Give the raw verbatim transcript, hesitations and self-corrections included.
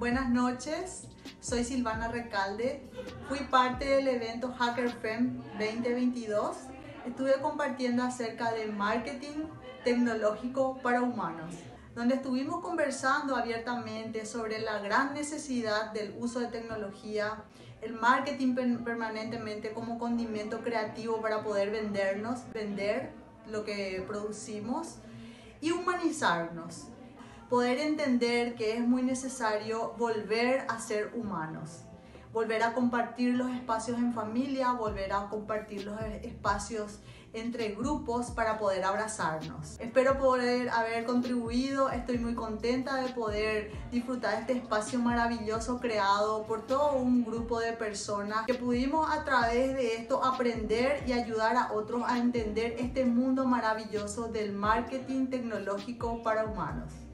Buenas noches, soy Silvana Recalde, fui parte del evento HackerFem veinte veintidós. Estuve compartiendo acerca de marketing tecnológico para humanos, donde estuvimos conversando abiertamente sobre la gran necesidad del uso de tecnología, el marketing permanentemente como condimento creativo para poder vendernos, vender lo que producimos y humanizarnos. Poder entender que es muy necesario volver a ser humanos, volver a compartir los espacios en familia, volver a compartir los espacios entre grupos para poder abrazarnos. Espero poder haber contribuido, estoy muy contenta de poder disfrutar de este espacio maravilloso creado por todo un grupo de personas que pudimos a través de esto aprender y ayudar a otros a entender este mundo maravilloso del marketing tecnológico para humanos.